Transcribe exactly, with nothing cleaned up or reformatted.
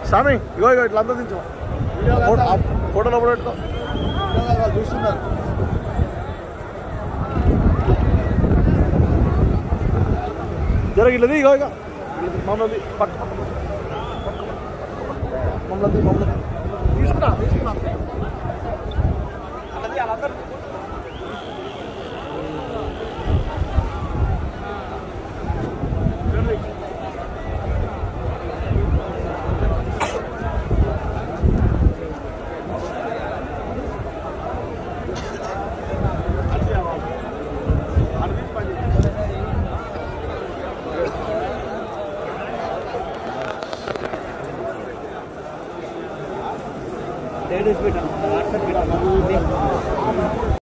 స్వామి ఇగో ఇగో ఇట్లా అంతా దించు ఫోటోలో కూడా పెట్టుకో చూస్తున్నారు జరగలేదు ఇగో ఇక మమ్మల్ని పక్క మమ్మల్ని మమ్మల్ని తీసుకురా తీసుకురా वाट्सएप